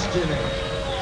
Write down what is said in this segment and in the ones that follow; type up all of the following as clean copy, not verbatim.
Jimmy.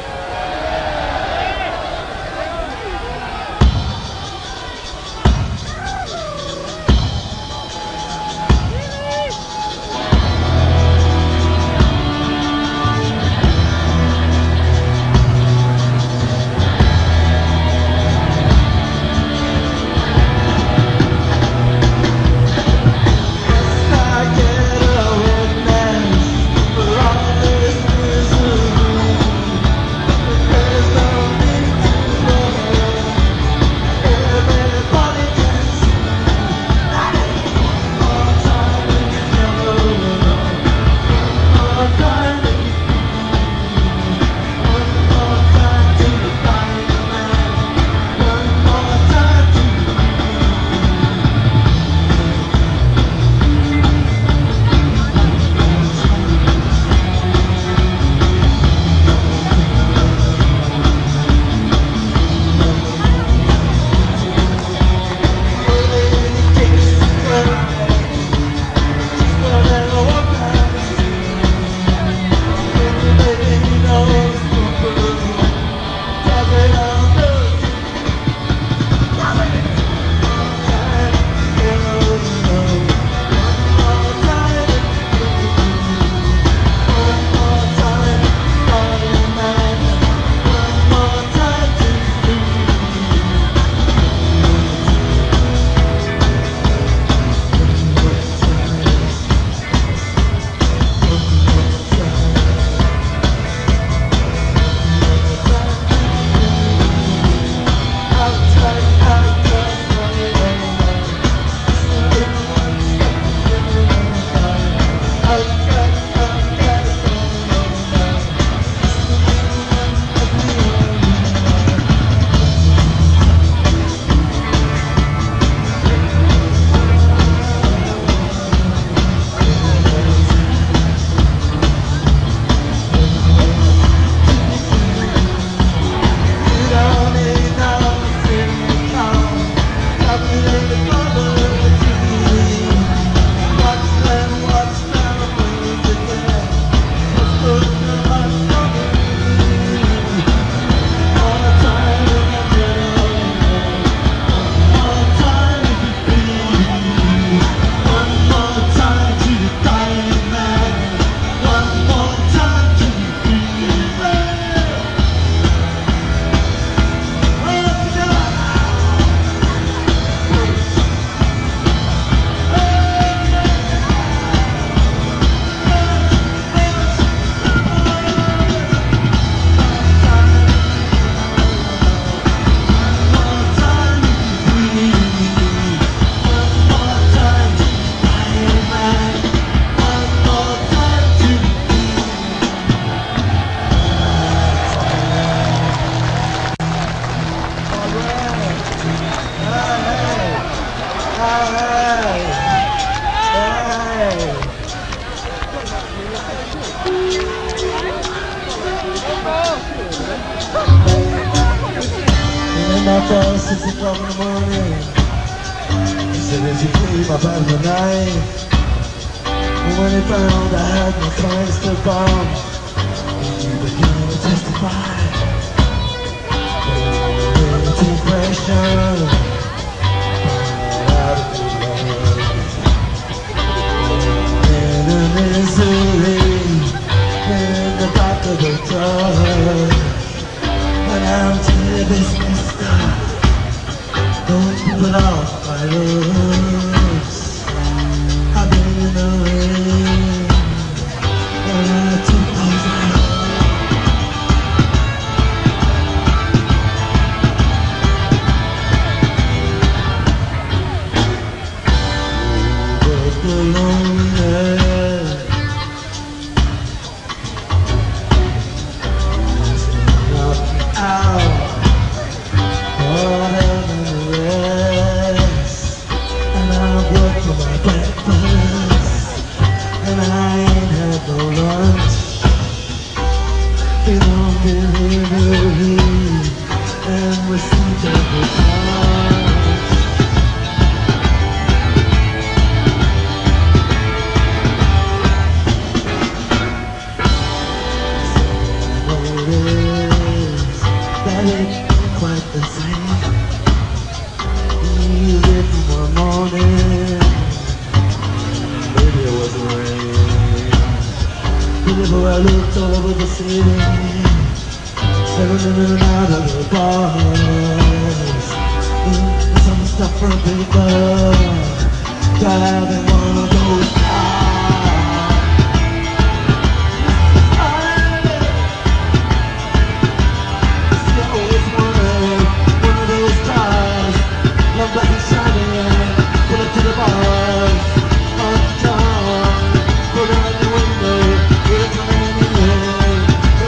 my boss 6 o'clock in the morning. He said, if you please, my bad for night. And when he found I had my clients to bomb, he began to testify. They take question out of the love. In the misery, in the back of the truck. When I'm to the business stuff, don't put off my looks. I've been in the rain, and I took those out. But the loneliness knocked me out. it quite the same. You did one morning, maybe it was rain. Whenever I looked all over the city, staring in and out of the bars, some stuff from paper, driving one of those cars. I always wanted one of those cars, long black and shiny, pull up to the bars, on town, put out the window, it's raining.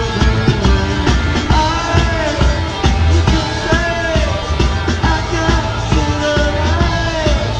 You can say I can see the lights.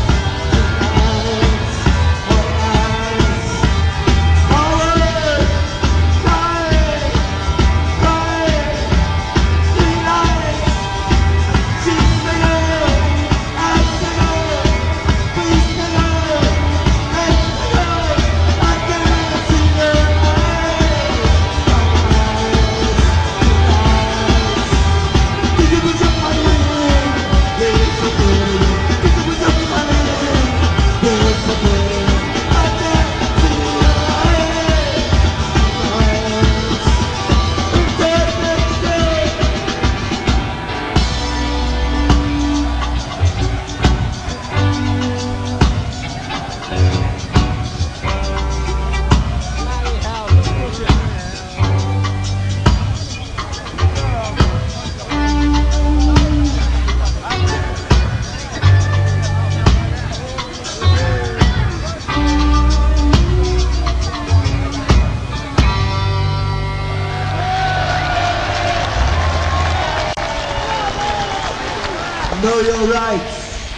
Know your rights,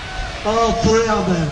all three of them.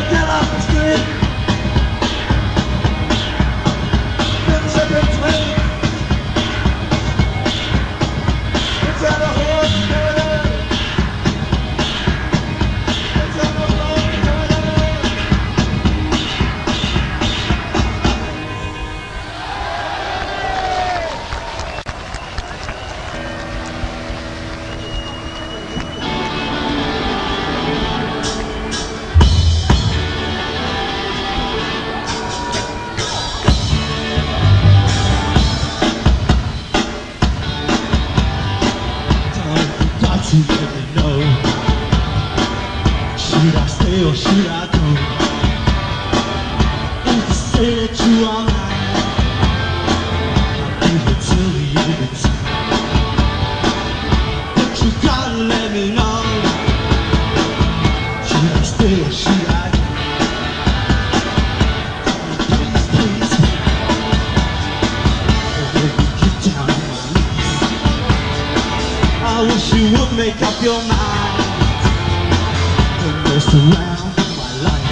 Between make up your mind and mess around with my life.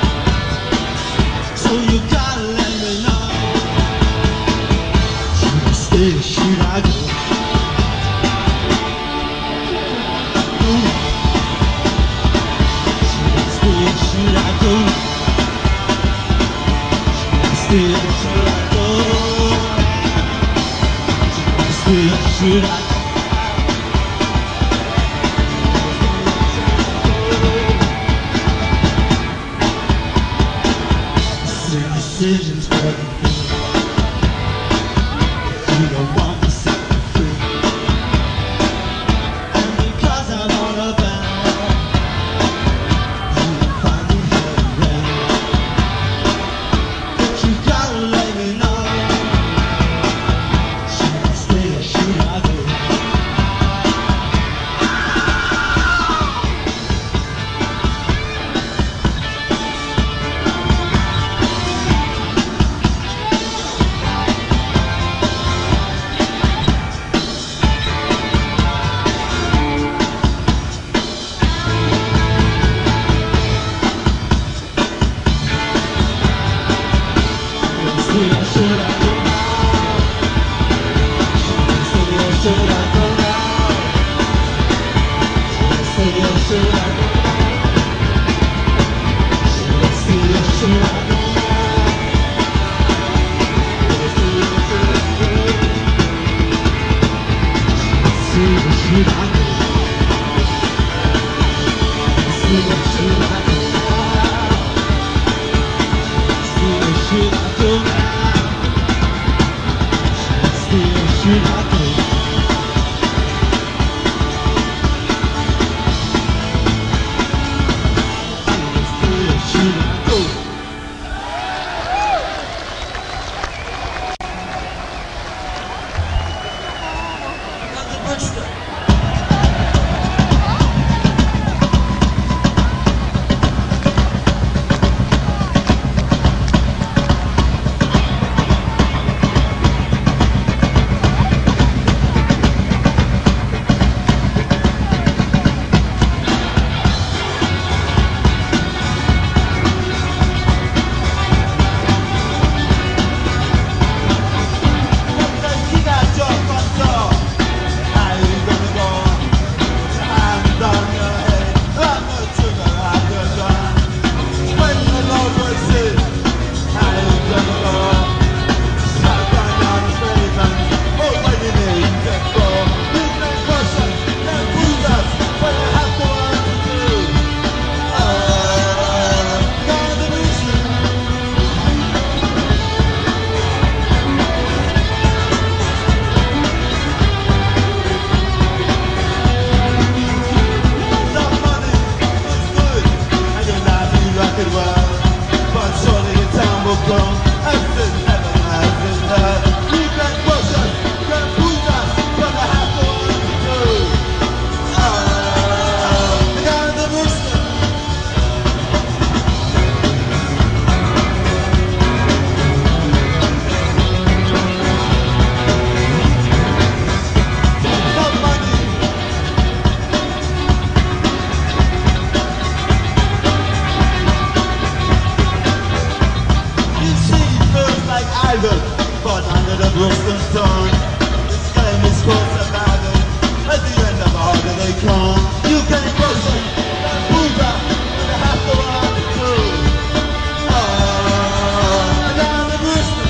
So you gotta let me know. Should I stay or should I go? Should I stay or should I go? Should I stay or should I go? Should I stay or should I go? Decisions for the good. You don't want to set me free. And because I'm on a bound, you will find me held around. But you gotta let me know. Should I stay or should I go? But under the Brixton sun, this game is close about it. At the end of all that they come, you can push it, then move out, and have to run through. Down the Brixton.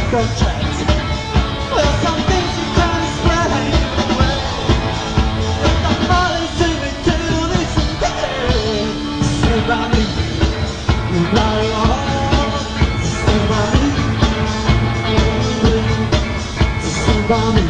contract. Well, some things you can't explain away, but the money's to me till this day. Stand by me, you're not wrong. Stand by me, stand by me.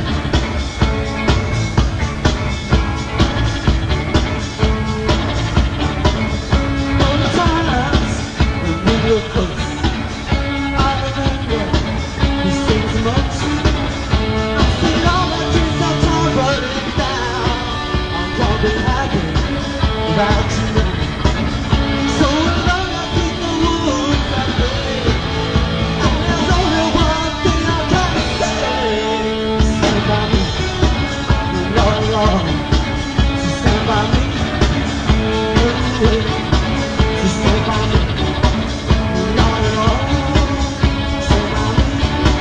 All the times when we were close, I remember these things most. I've seen all my dreams of time burning down. I'm gonna be happy without you now. So long I keep the wounds I play, and there's only one thing I can say. Stand by me, you're not wrong. So stand by me, so stand by me, you're not wrong. Stand by me,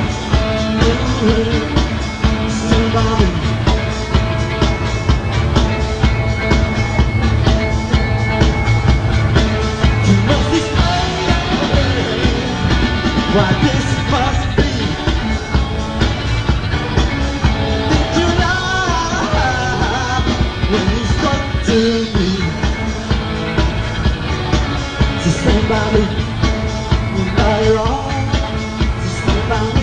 stand by me. You must explain why this must be. Did you laugh when you spoke to me? So stand by me, you're not wrong. So stand by me.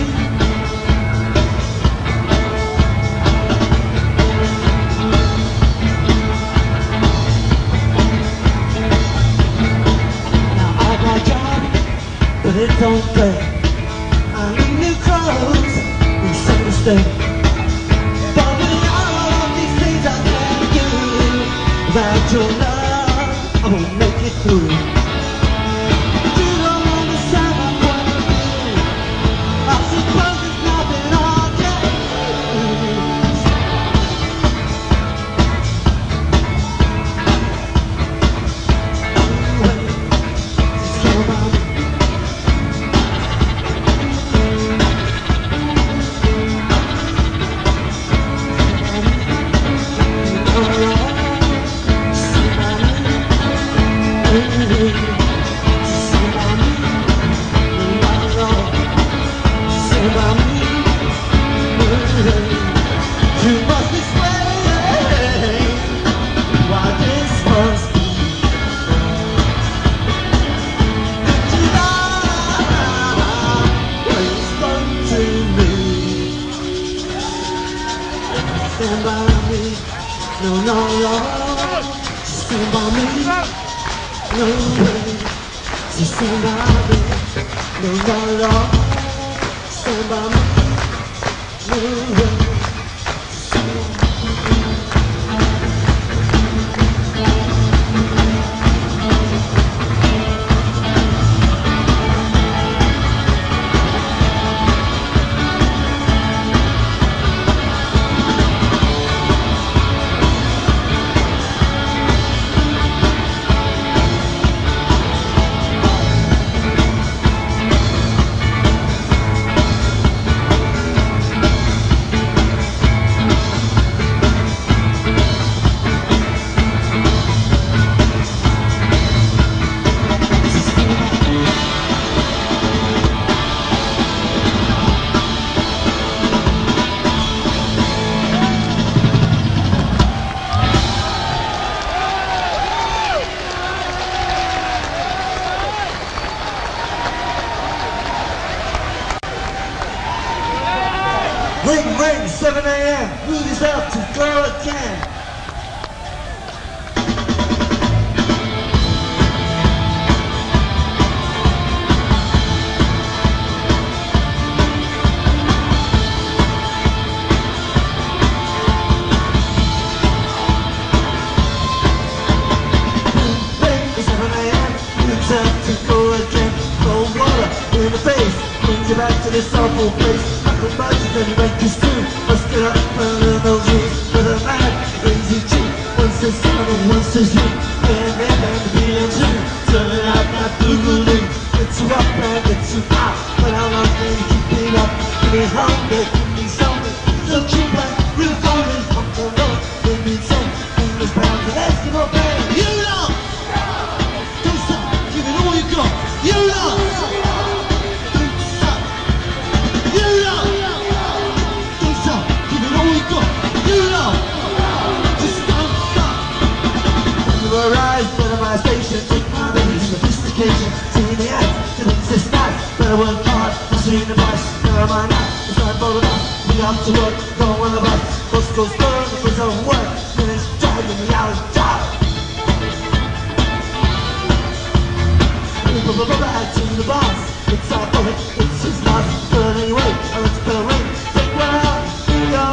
Now I got a job, but it don't pay. I need new clothes and some mistake. But with all of these things I can't do, without your love, I won't make it through. You don't understand my point of view. I suppose there's nothing I can do. Stand by me. You must explain why this must be. Did you lie when you spoke to me? Stand by me, no, no, no. Stand by me, no way. Stand by me, no, no, no. Stand by me, no way. Ring, ring, 7 a.m. Mood is up to go again. Ring, 7 a.m. Mood's up to go again. Cold water in the face brings you back to this awful place. Budget and rent is true. Let's get up and in those rooms with a mad, crazy chick. One says son and one says you. And be a Jew. Turning out that boogaloo. It's you up and it's you out. But how long can you keep it up? Give me hunger, give me something. So cheap like real golden. I'm the road, give me some English pounds and Eskimo band. You know! Do something, give it all you got. You know! Do something. You better work hard, I've seen the price. Never mind that, it's not for the bus. We have to work, don't want the bus. Bus goes burn, the bus don't work. Minutes driving me out of town. People go back to the boss. It's our bullet, it's his loss. But anyway, I let the bell ring. Take one out, go.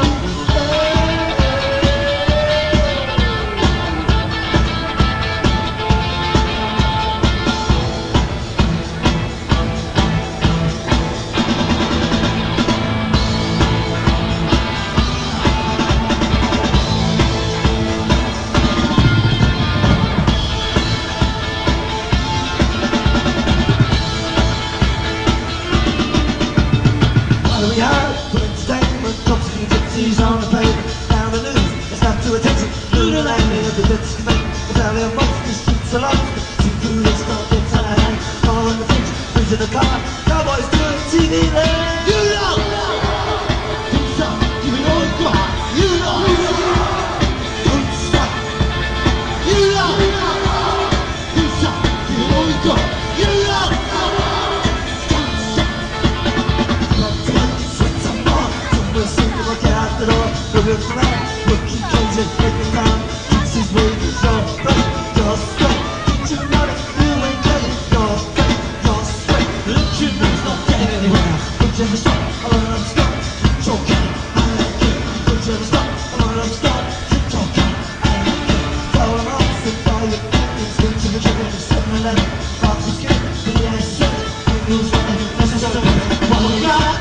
On the pavement, down the news, it's not to attention. Lunar landing of the Dutch debate. The valley of monsters, the streets are lost. Seafood is not the time. All in the fridge, freeze in the car. Cowboys doing TV land. You know! Don't stop, give it all you got. You know! Don't stop. You know! Don't stop, give it all you got. You know! Don't stop. Let's get some more. Somewhere soon to look out the door. Looking for that, looking crazy, every time. Keeps his way, so break, you're straight. Did you notice you ain't getting your straight, you're straight. Look, you know it's not getting anywhere. Don't you ever stop, I don't ever stop. It's okay, I like it. Don't you ever stop, I don't ever stop. It's okay, I like it. Follow them off, sit by your opinions. Swing to the trigger, 7-11. Box is good, but yeah, it's good. Ain't news running, that's just a what we got.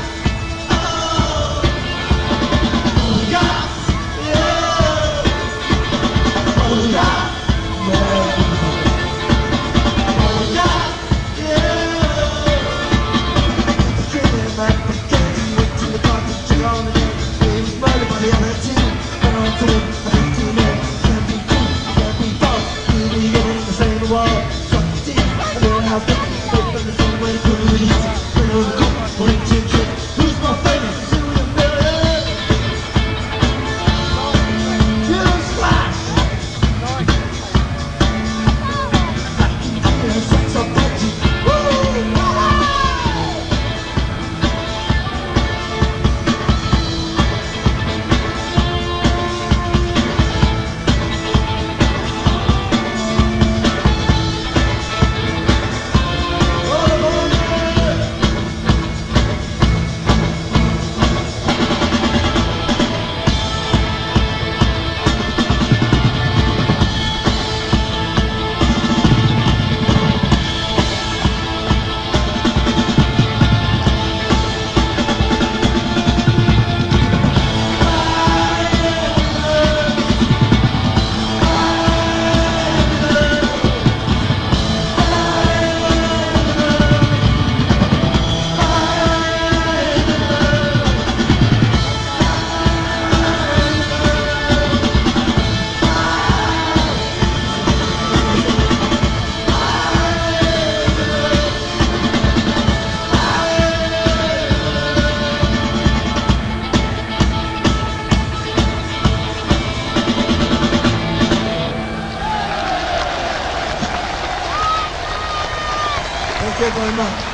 Thank you very much.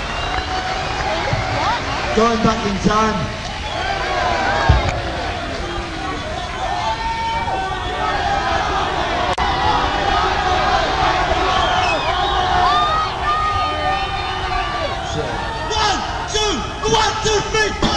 Going back in time. One, two, three, four.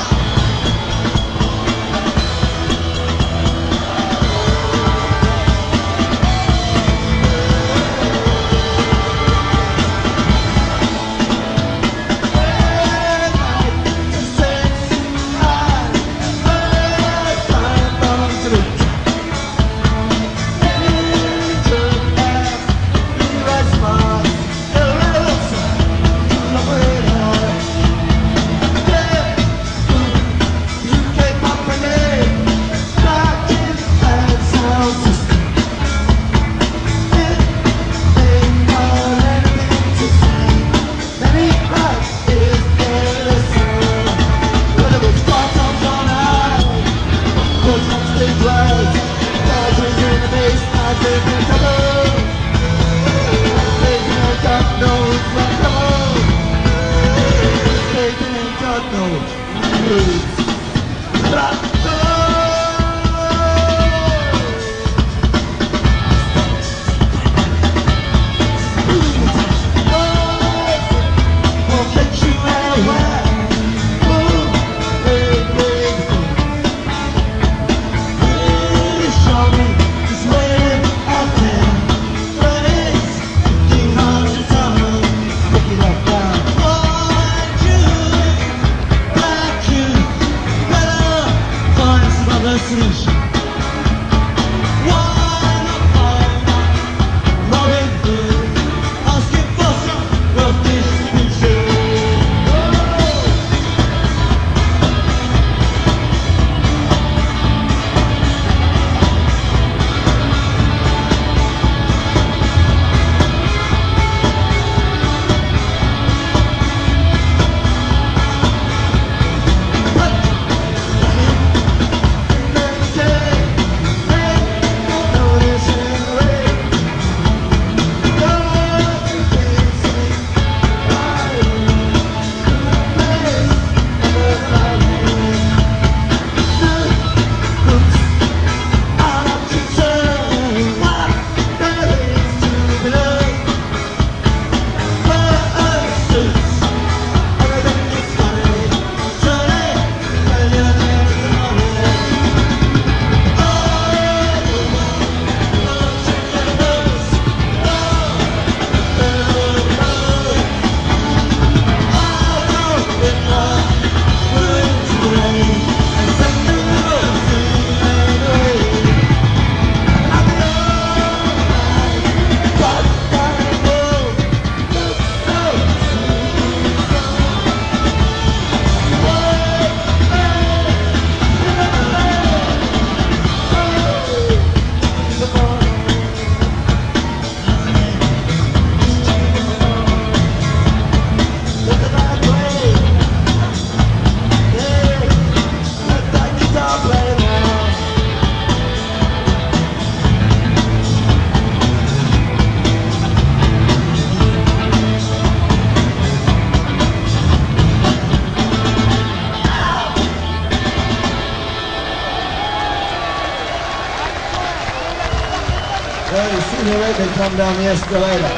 They come down the escalator.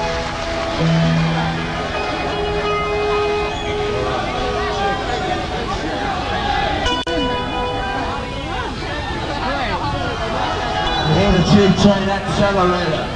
Hear the tube train accelerator.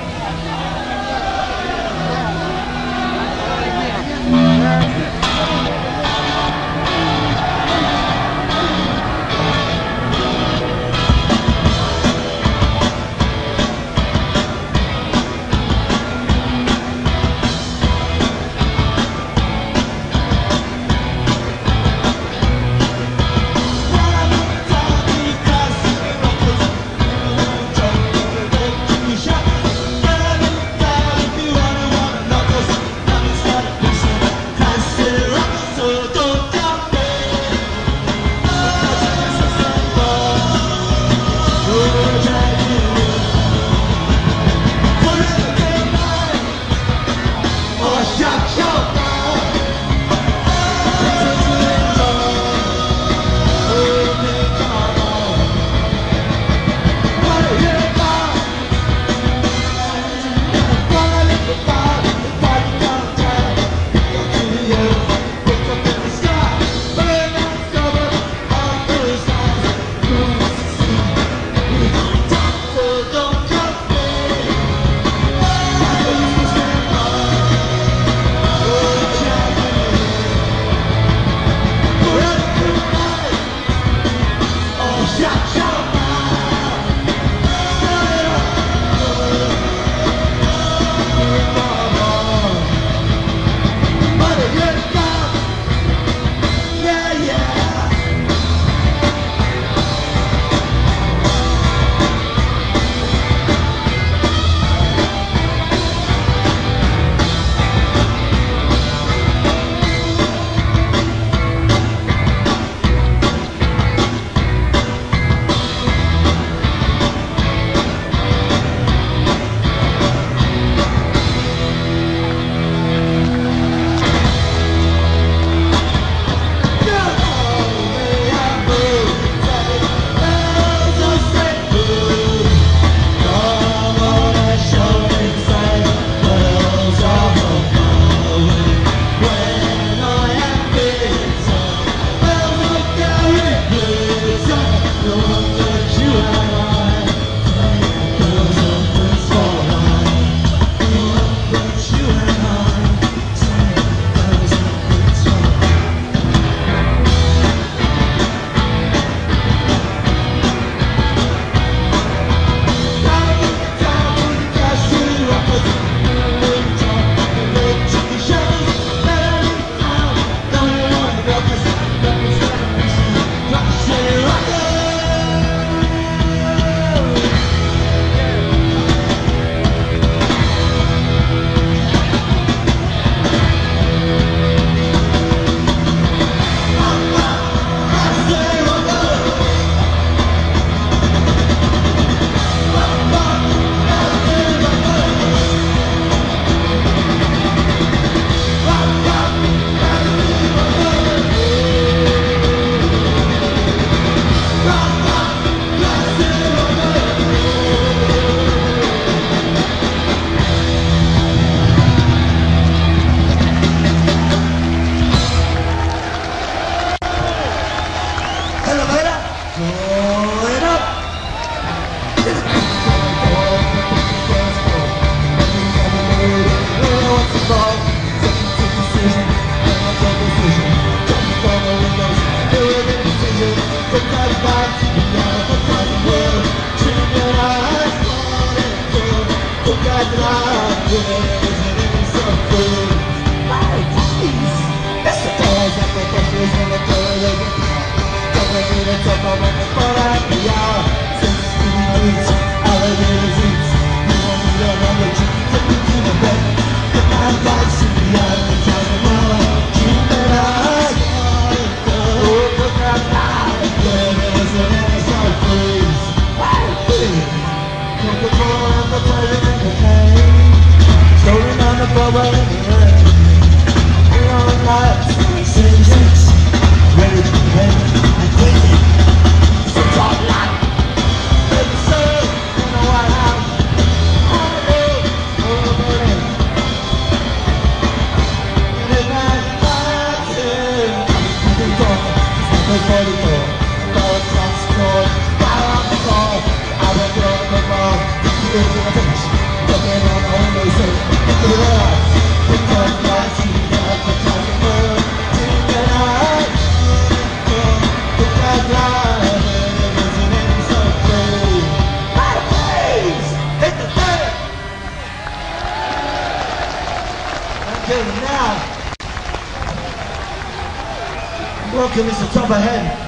Welcome, Mr. Top Ahead.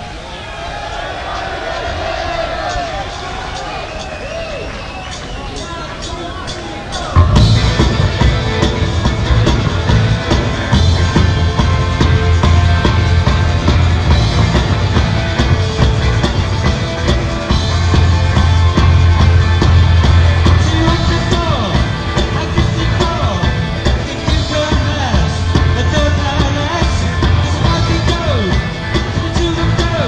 To the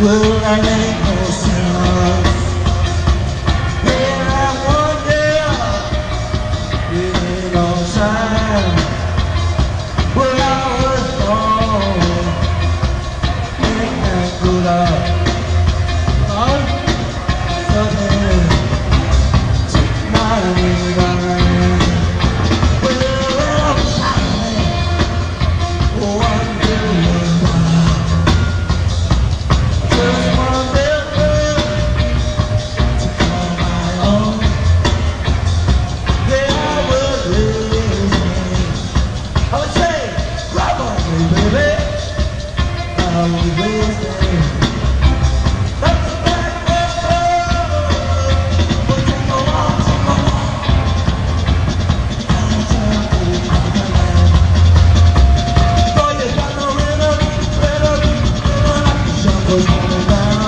Will I make no sense? Here I wonder, in all time, where I was born, ain't that good up? Oh, something took my mind. Well, I'm sorry, wondering why. Just one little to call my own. Yeah, I was raising. I would say, grab on me, baby. I was raising. That's a bad word. But take a walk, take a walk. Down to the land. Boy, you got no rhythm, like the jungle's coming down.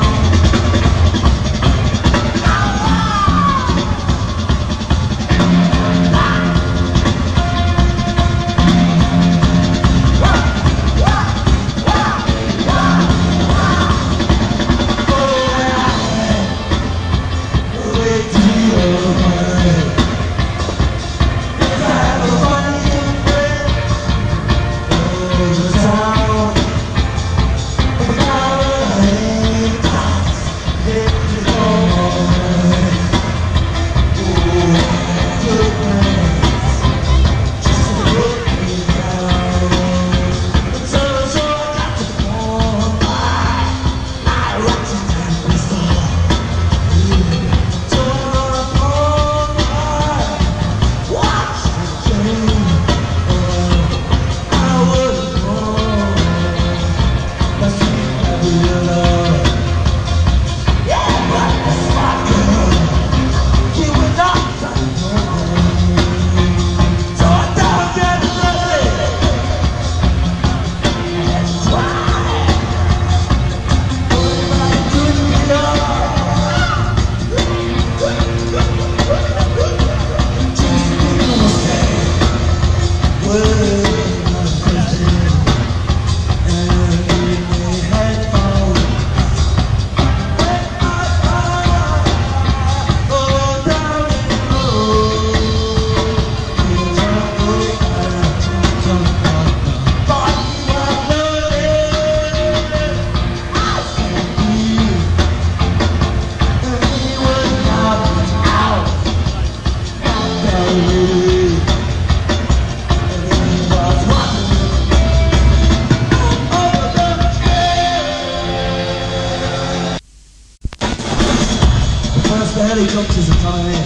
The helicopters are coming in.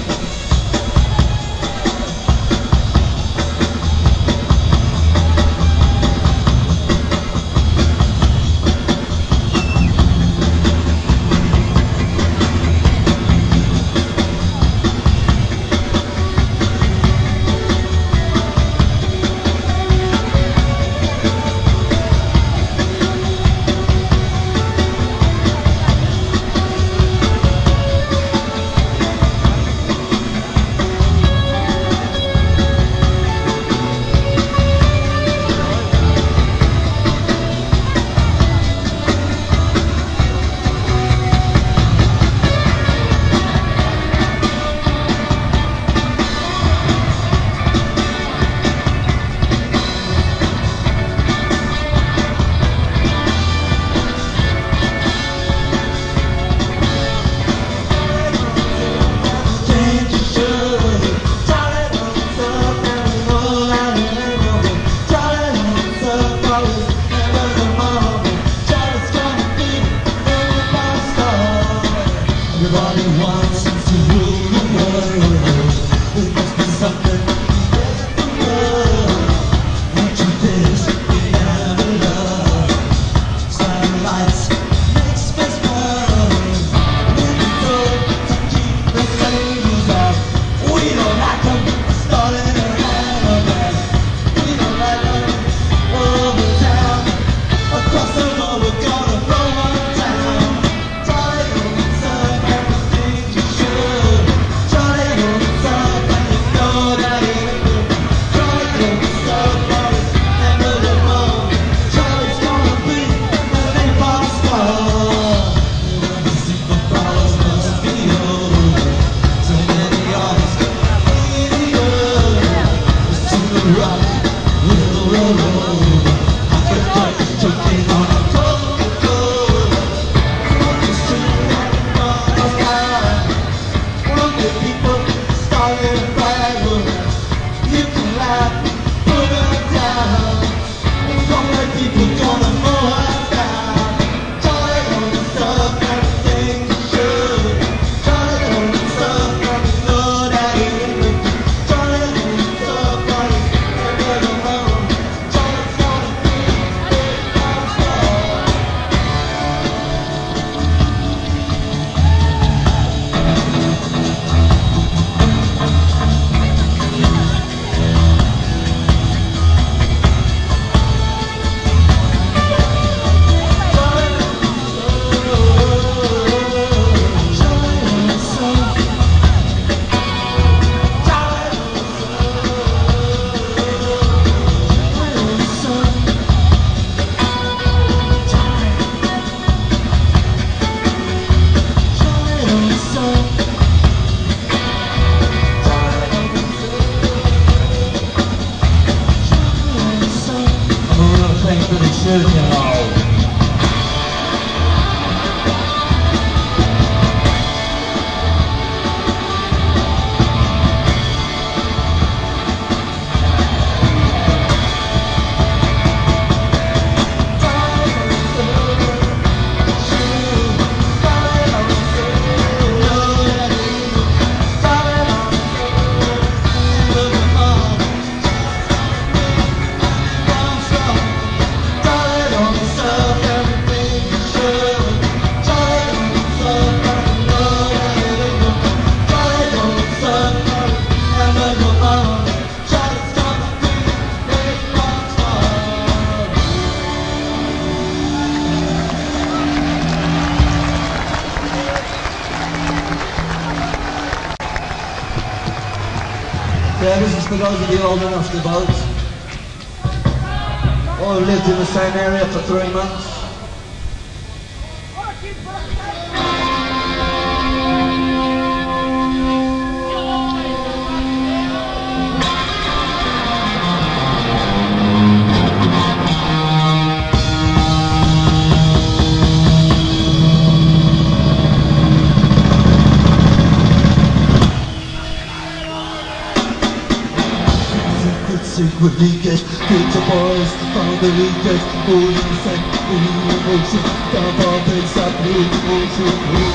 Yeah, this is for those of you old enough to vote. Or lived in the same area for 3 months. Secretly get the boys found the weekend. All in the same, in the emotion. Down pop inside the emotion.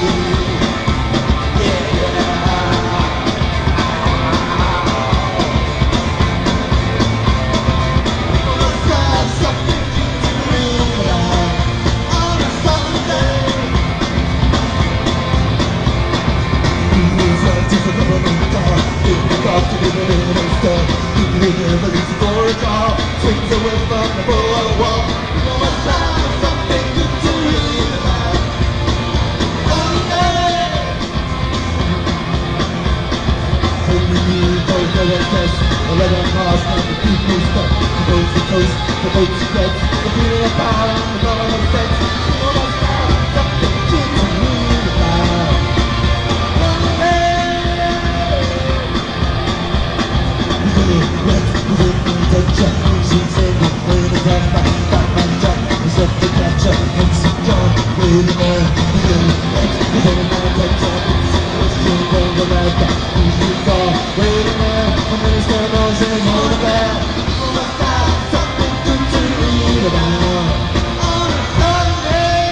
Let's have something to read on a Sunday. It's like just a government car. In the dark to live in a star. Never leaves for a car, swings away from the boardwalk. You must have something to read about. Sunday. Only you both know that test. 11 cars, now the people stop. The boats are toast, the boats are dead. The feeling of power, the power of sex. You must have something to read about. Sunday. She said, wait a minute, my job is up to catch up. And some John, wait a minute, wait a minute, she'll go the right back. Who's gone? Wait a minute, I'm gonna stand on saying, hold it back. You must have something to read about on a Sunday.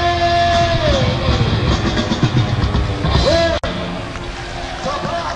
Well, top up.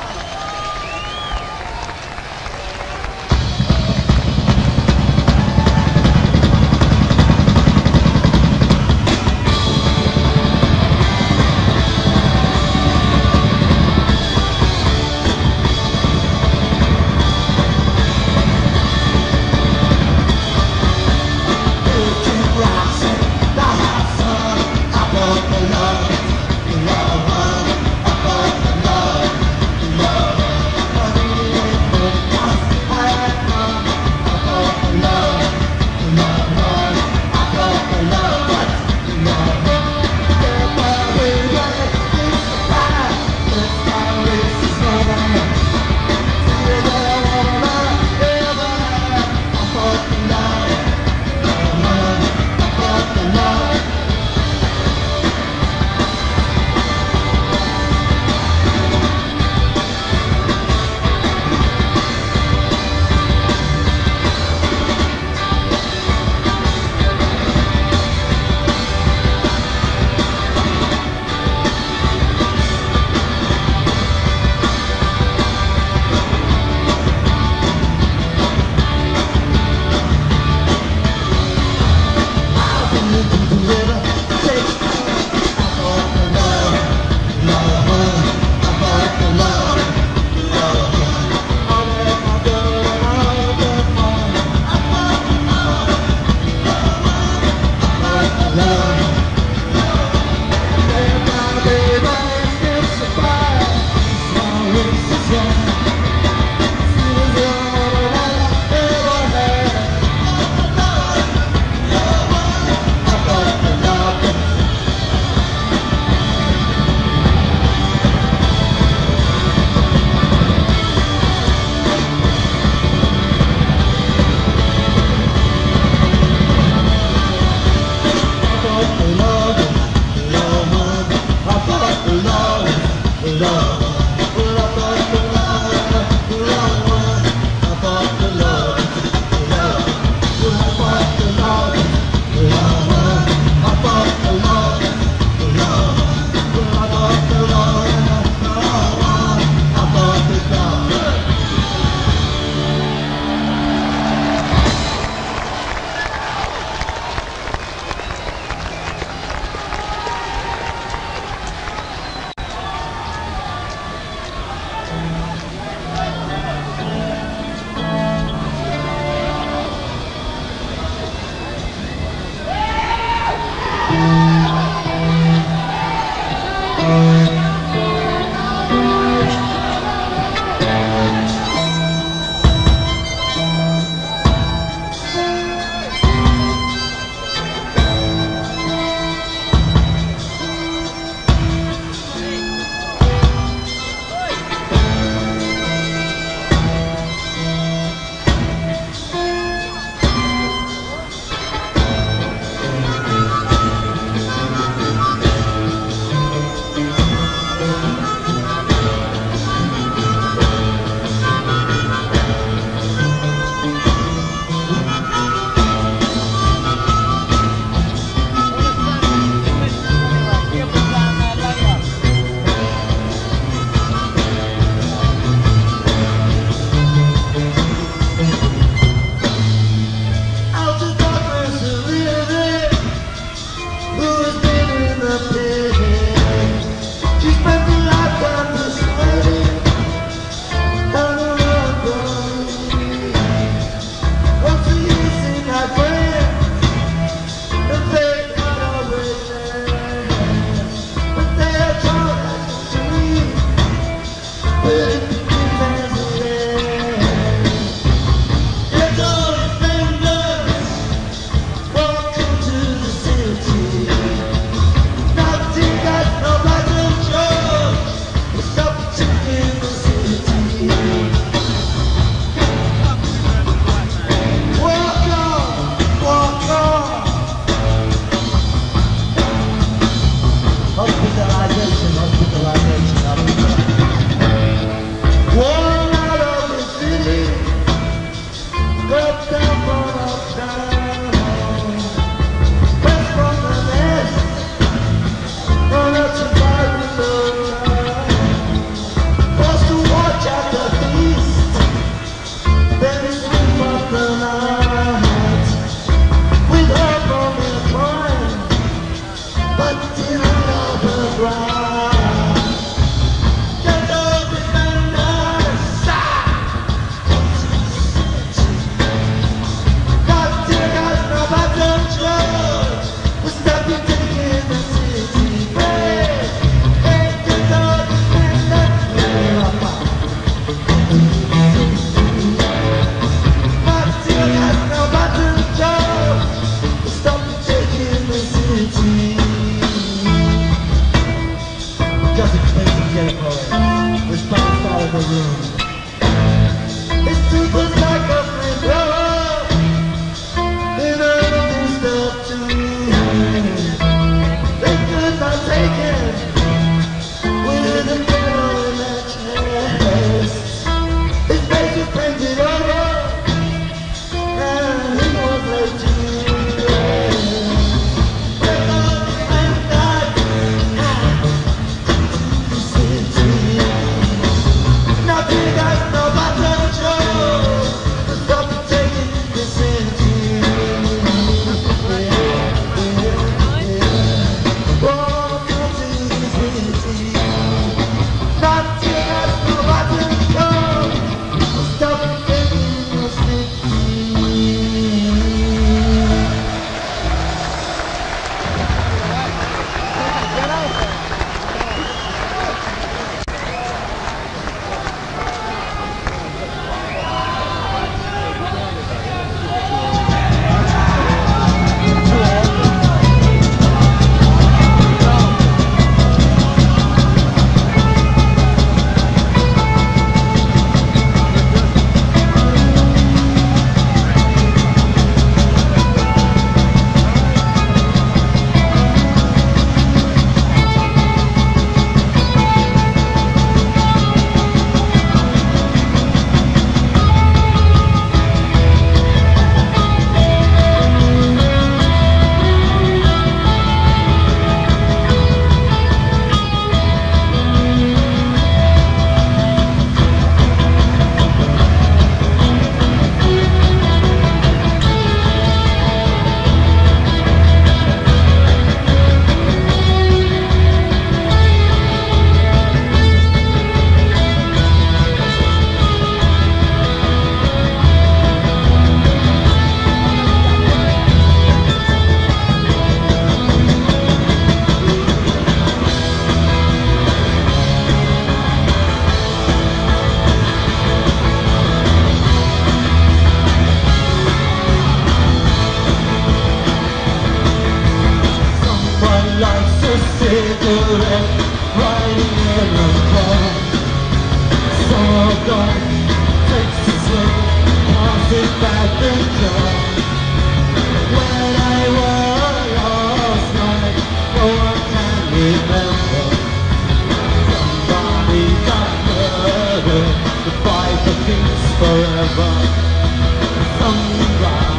head, riding in a car. Summer gone, takes the slow, passes back the car. When I was last night, no one can remember. Somebody got murdered, the fight for peace forever. Somebody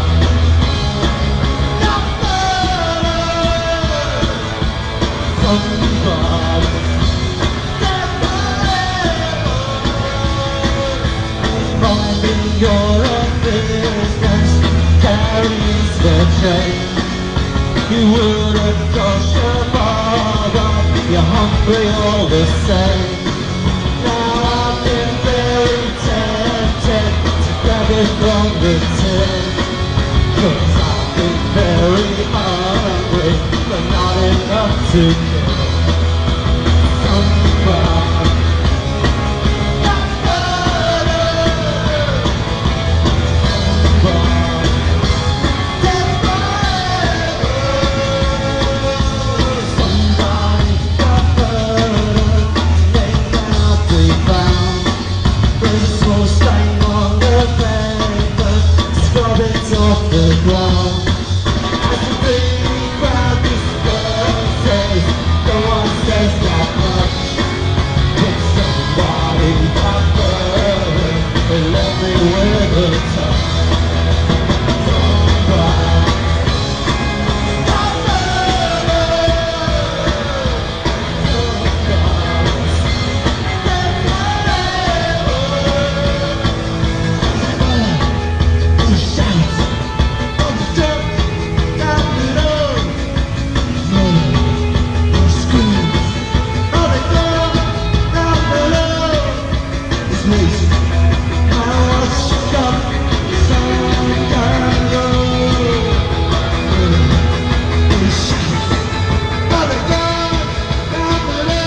got murdered. Somebody got murdered. Finding your business carries the chain. You would have cost your father, you're hungry all the same. Now I've been very tempted to grab it from the tin, 'cause I've been very hungry, but not enough to kill. Somebody got murdered. Somebody got murdered. Somebody got murdered. Laid out they found. There's a small stain on the paper, scrub it off the ground. As the big crowd disperses, no one says that much, but somebody got murdered. They left me with a touch. Somebody got murdered. Somebody shouts on the dirt down below. Murder screams on the dirt down below. It's Lyceum. I was shook up some time ago. Murder shouts on the dirt down below.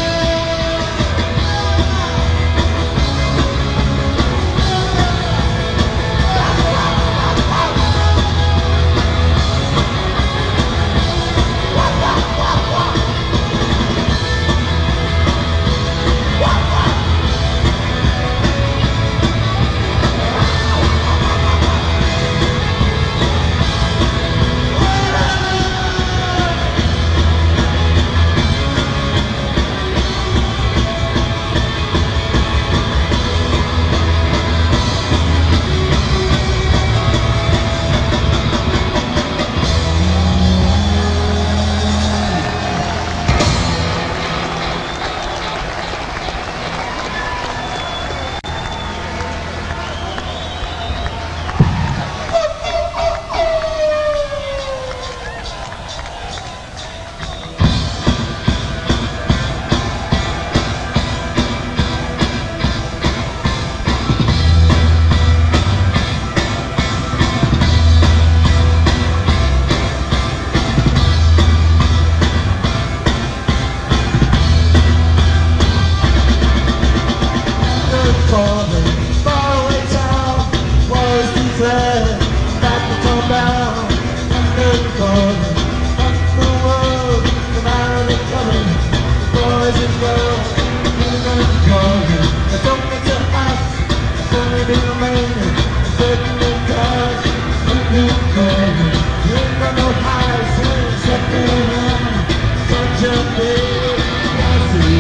Faraway town was declared that the Clampdown under the corner, up the road, the Maryland coming, boys and girls, under the corner. I don't get to us, it's only been remaining, certain in cars, under the corner. You ain't got no highs, except in a line, such a big, massive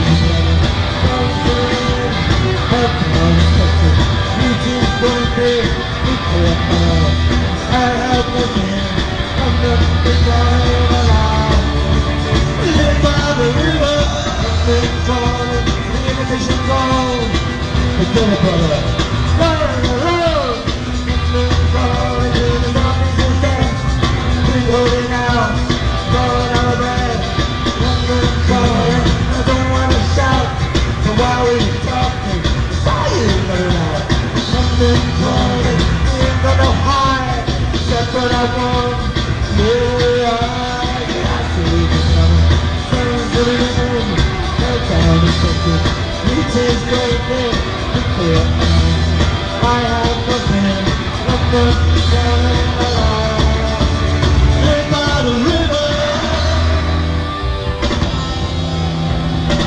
but I want, here we are, I see the sun, sun's living in, no time to take it, it is breaking, the clear I have nothing, nothing down in my life, live by the river,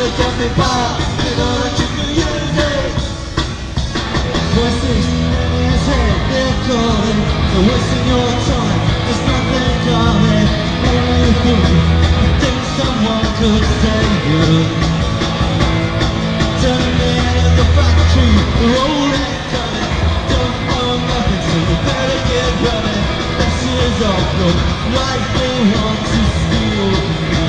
they get me back. They don't treat me unity. Voices in his head, they're calling. They're wasting your time, there's nothing coming. What are you thinking? You think someone could save you? Turn me in the factory, the rolling coming. Don't know nothing, so you better get running. This is awful, like they want to steal me.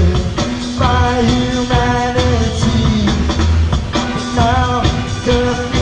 Now,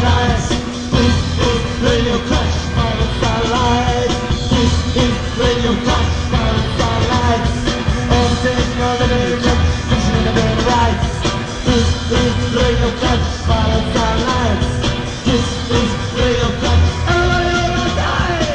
apologise. This is Radio Clash, Pirate Starlight. This is Radio Clash, Pirate Starlight. All the things on the name, pushing the better rights. This is Radio Clash, Pirate Starlight. This is Radio Clash, everybody over die!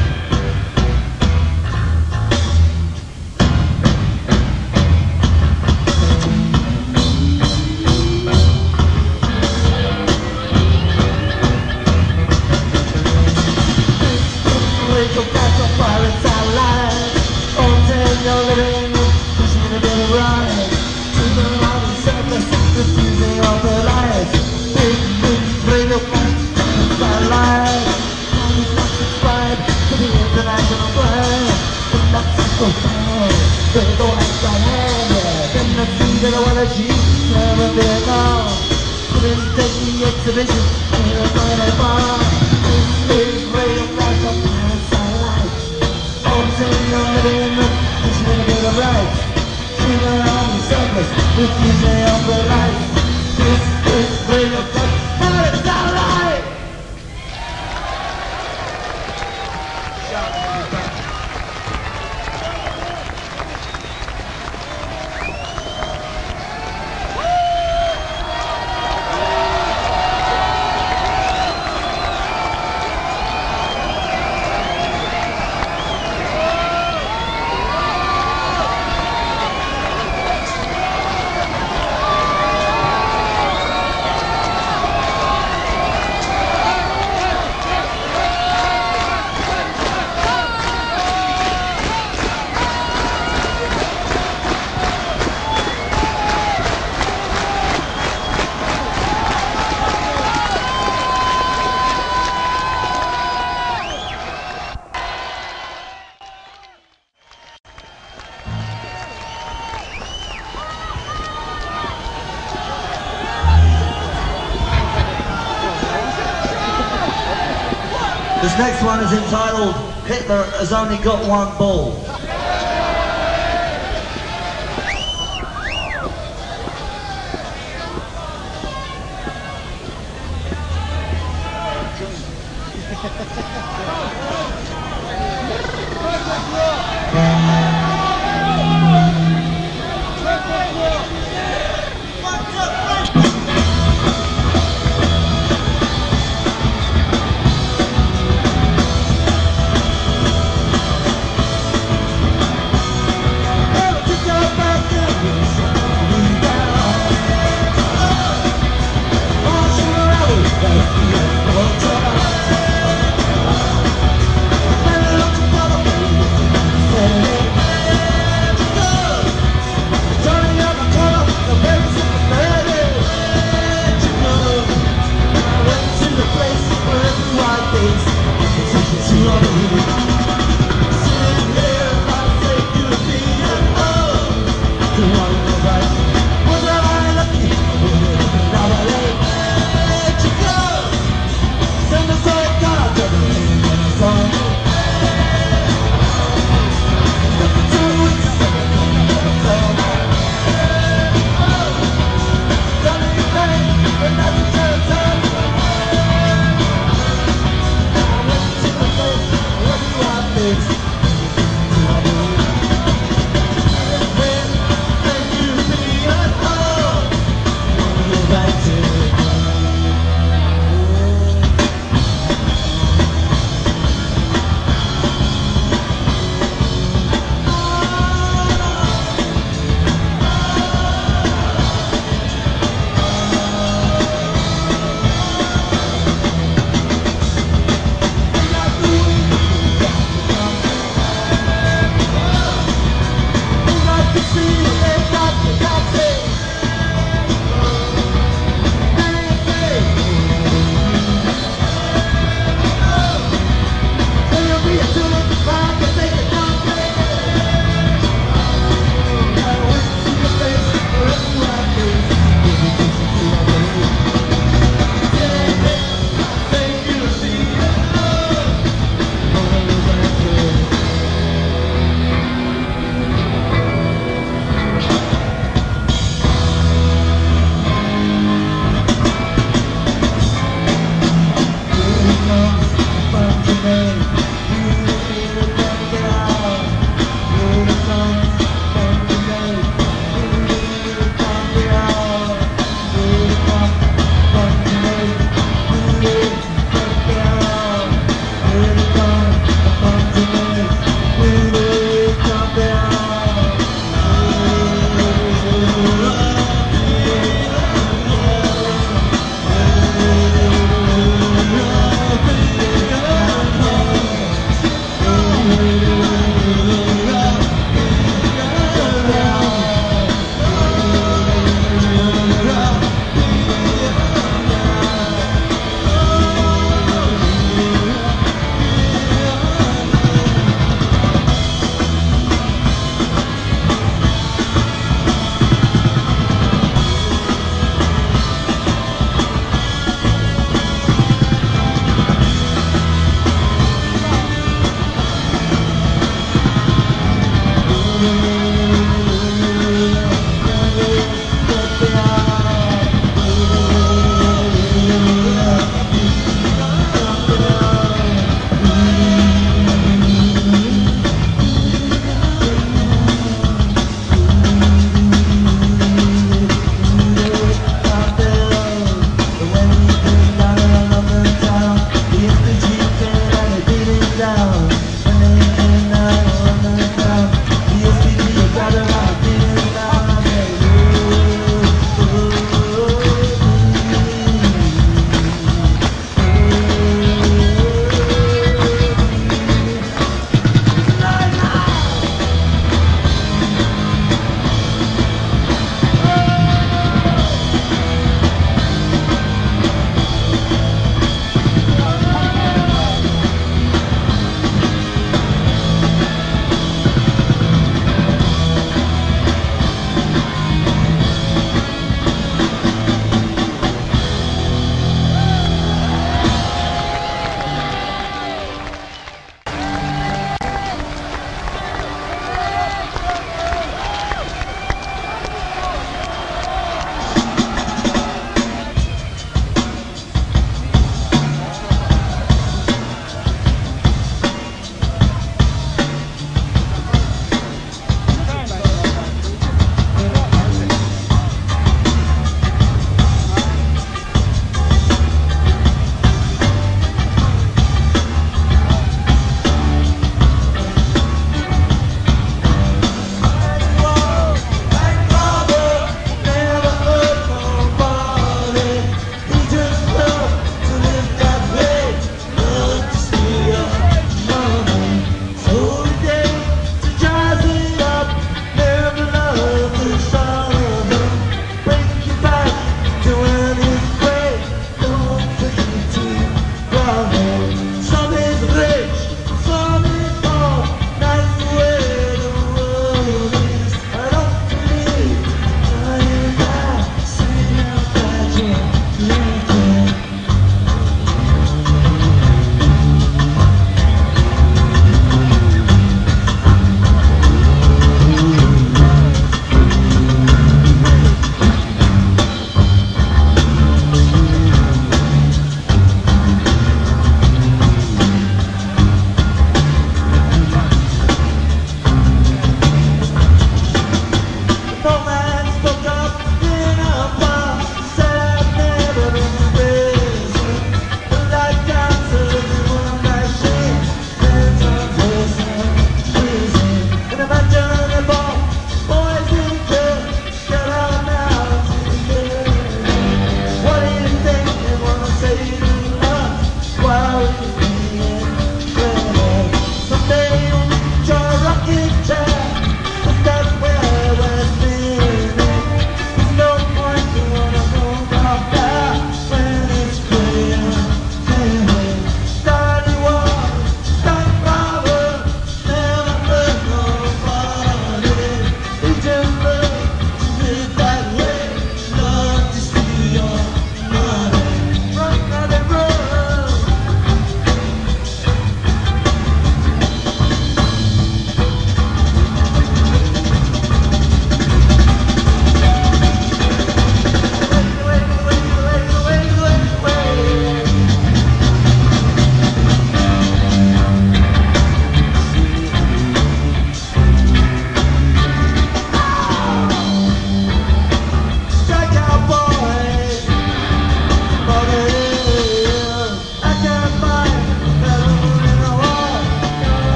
Radio Clash, Pirate Starlight. All the things on the name, pushing the better rights. Even on the surface, refusing all the lies. Big Radio Clash, Starlight. Only subscribe to the international brand. And that's so far. They go like my hand. Then I see that I wanna cheat. Never been on. Couldn't take the exhibition. In a final bar. This is Radio Clash, Starlight. All the things on the name, pushing the better rights. Even on the surface, refusing all the lies. This is Radio Clash, Pirate Starlight! This next one is entitled Hitler Has Only Got One Ball.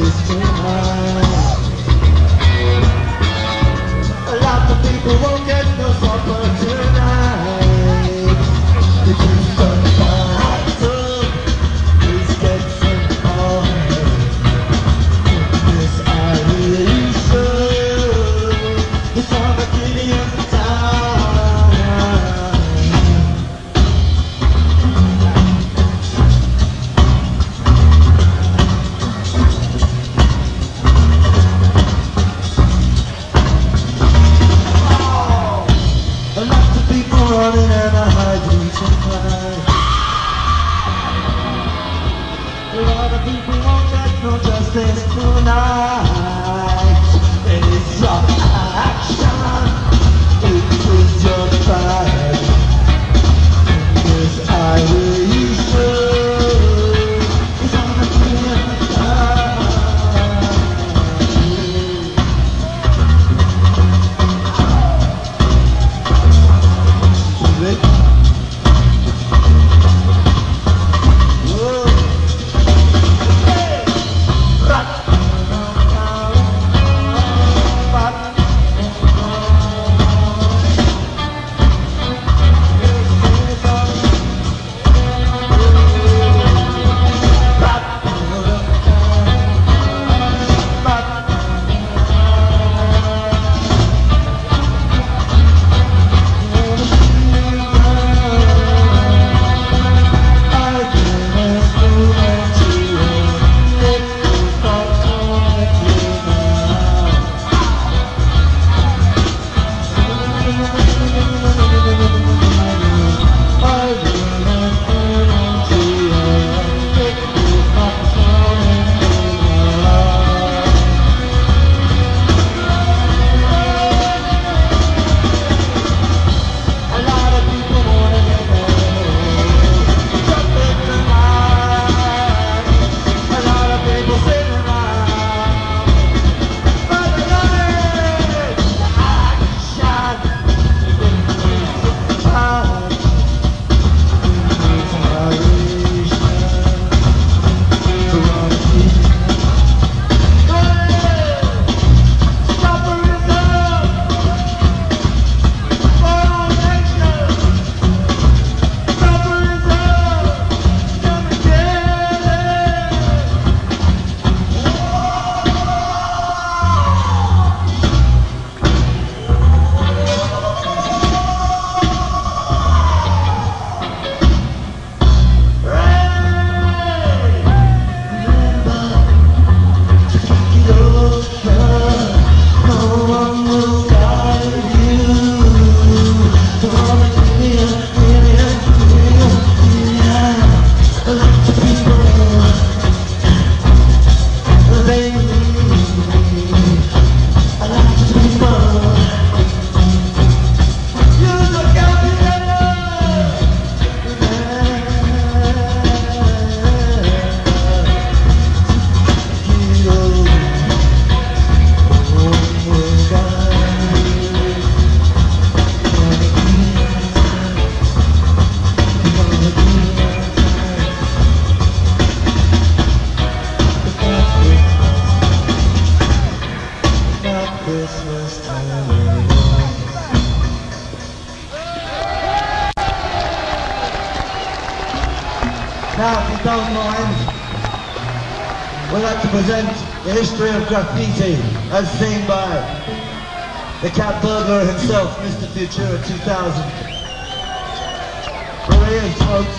justice tonight. A lot of people won't get no supper tonight. If you start fighting, please get some oil. This I really should. It's all the kitty of the running and a hiding tonight. A lot of people won't get no justice tonight. It's your action, it is your fight. Yes, I really should. It's on the clear Now, if you don't mind, we'd like to present the history of graffiti as seen by the cat burglar himself, Mr. Futura 2000. Here he is, folks.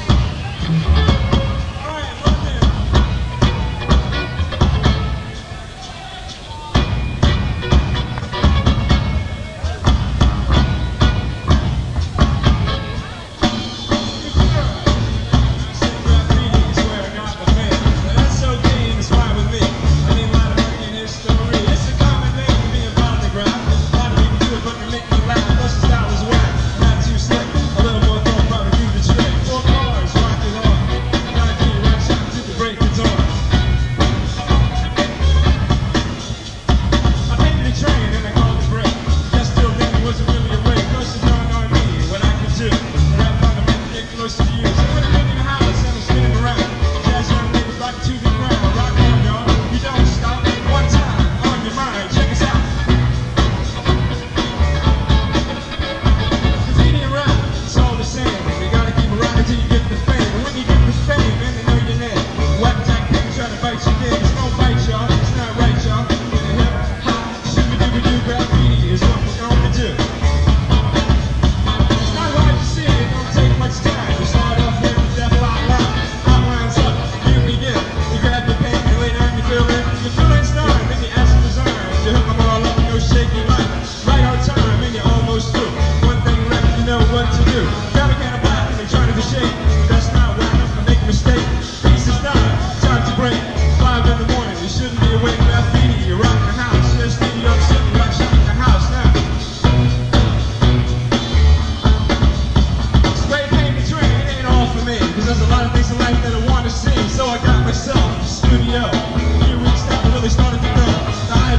Style is whack, not too slick, a little more thought, probably do the trick. Work hard.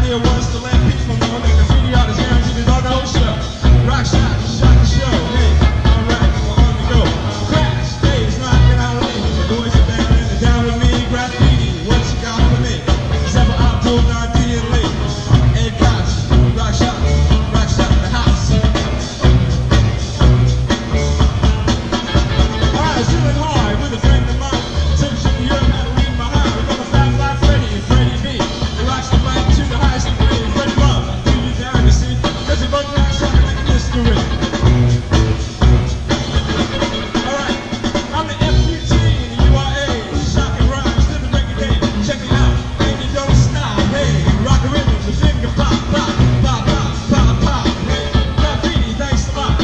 idea was to let people know that graffiti art is guaranteed on the whole show. Rock shot the show. Hey, alright, we're on the go. Crash, days, knocking out late. The boys are down and they're down with me. Graffiti, what you got for me? Several outdoor, not being late. Ed Koch, rock shot in the house. Alright, chilling hard with a friend of mine. Tips in Europe, had to leave my heart. We're gonna fat fly Freddy and Freddie B. They rocks the mic to the highest degree. Freddie Love, give you down to see. Cause he both rock shot like a mystery. Alright, I'm the FUT and the URA. Shocking rhymes, living record day. Check me out, and you don't stop. Hey, rock the rhythm, the finger pop, pop, pop, pop, pop, pop. Hey, graffiti, thanks a lot.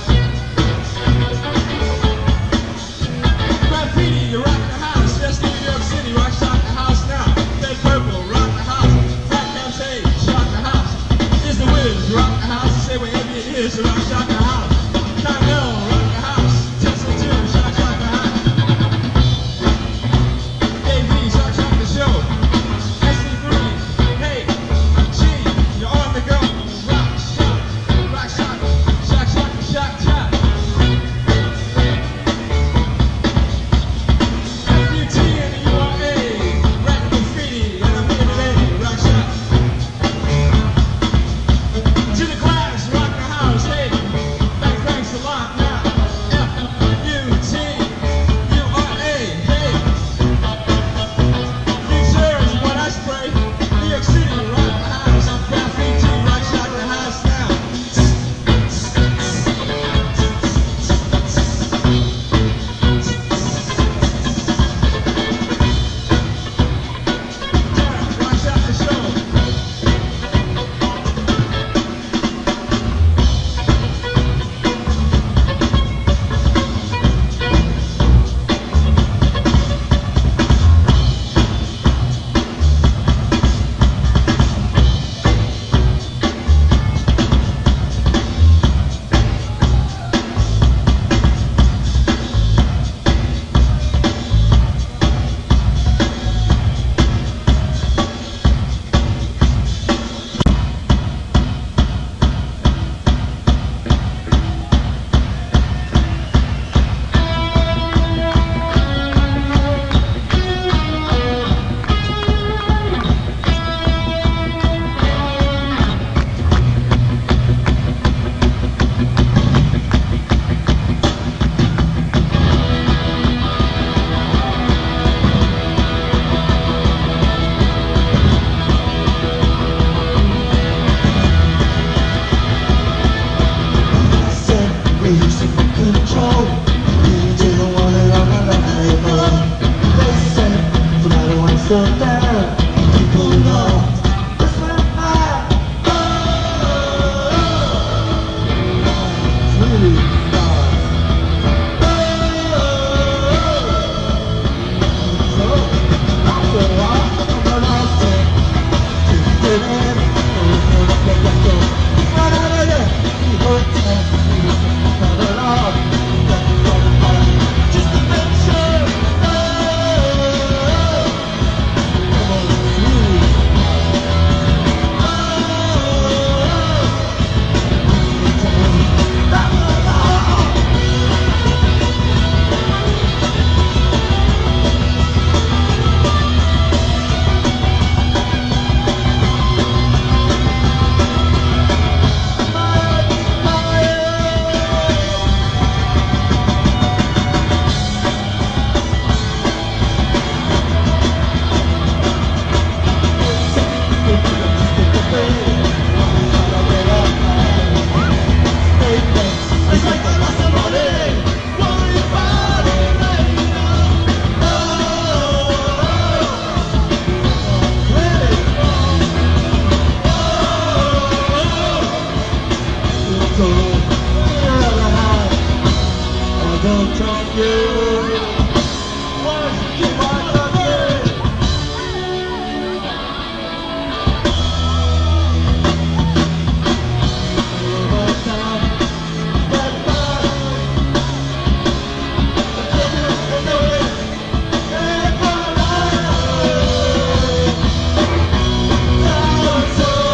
Graffiti, you rock the house. Just in New York City, rock shot the house now. Dead Purple, rock the house. Fat Cam Sage, rock the house. Is the Wiz, rock the house. Say wherever it is, rock shot the house. Carmel, rock the house. Tesla 2, rock shot the house. AV, rock shot the show. SC3, hey, G, you're on the go. Rock shot, shock shot the shock shot. FUT and the URA, rap graffiti, and I'm here today, rock shot. To the class, rock the house, hey, thanks a lot now. FUT, URA, hey. New Jersey, what I spray. New York City, rock the house. I'm graffiti, rock shot the house now. Rock shot the show. So bad, people know this my heart. Really just to make sure. Don't talk you. Once you keep on talking. Over time, that time.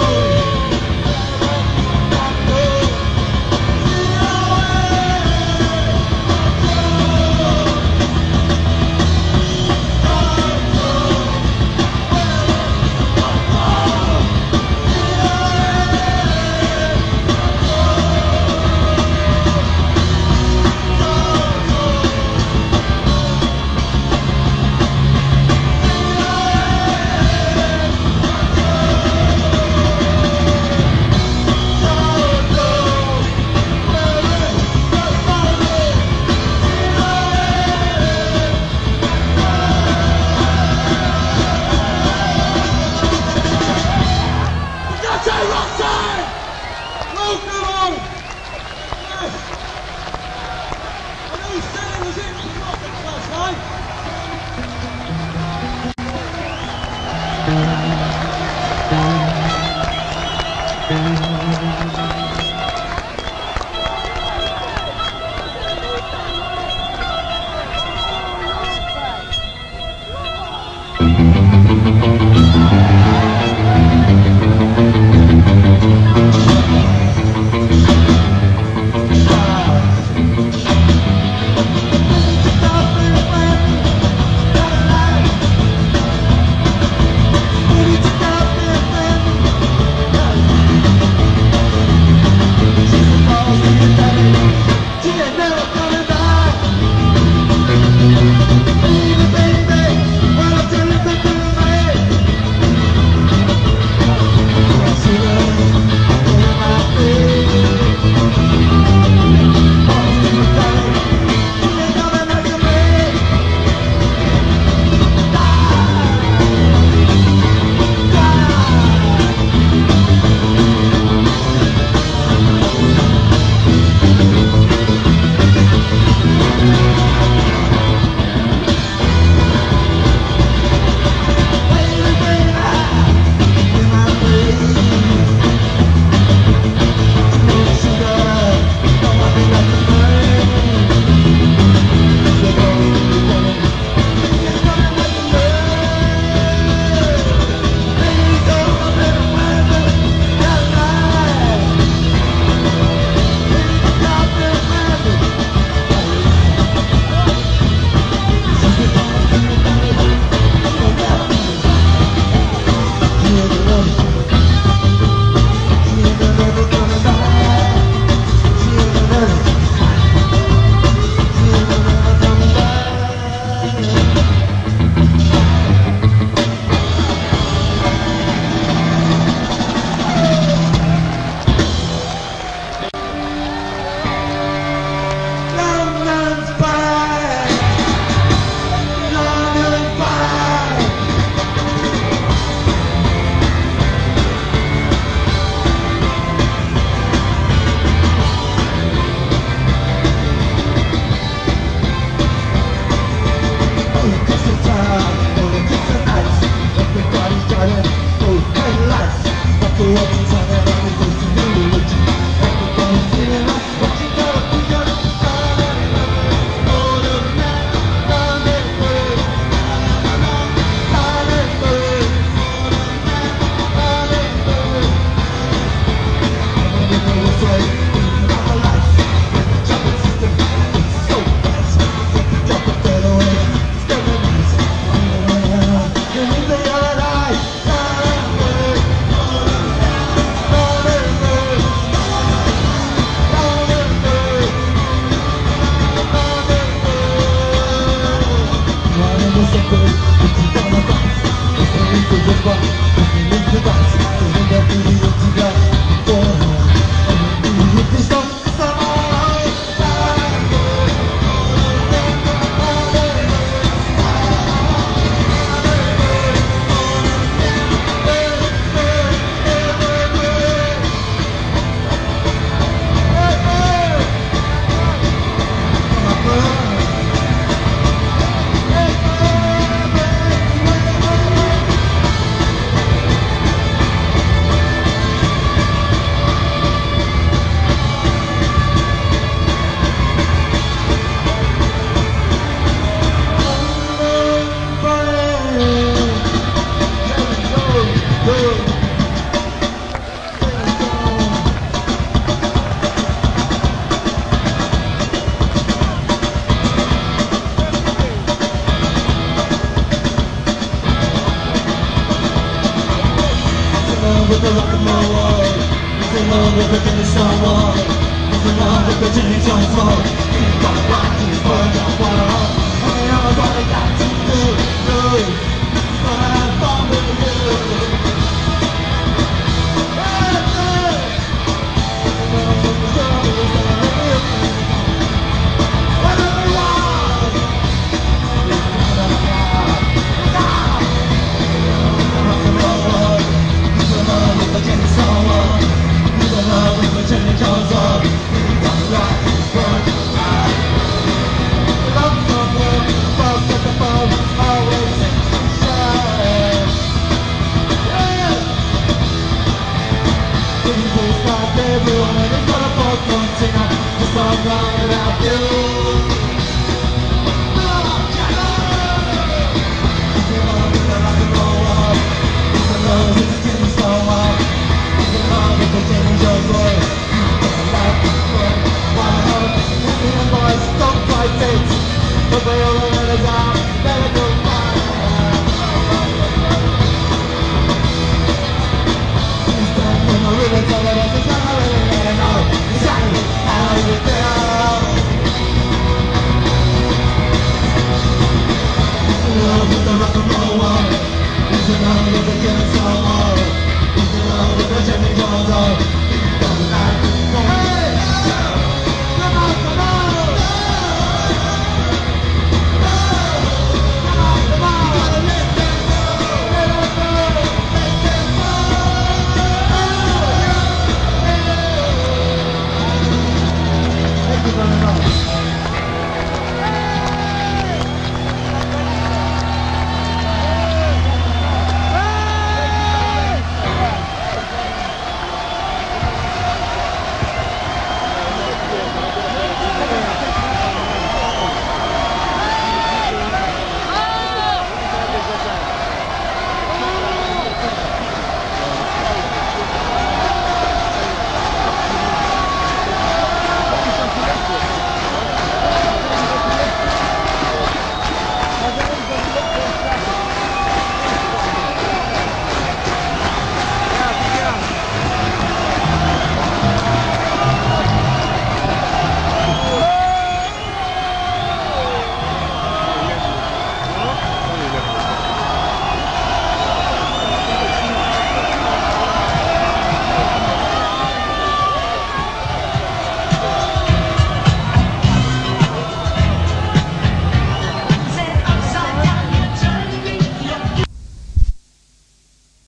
I'm wrong without you. But they all let us out, let it go fire. Please don't put no ribbons on it, it's not really let it know exactly how you feel. Love with the rock and roll world, it's a love with the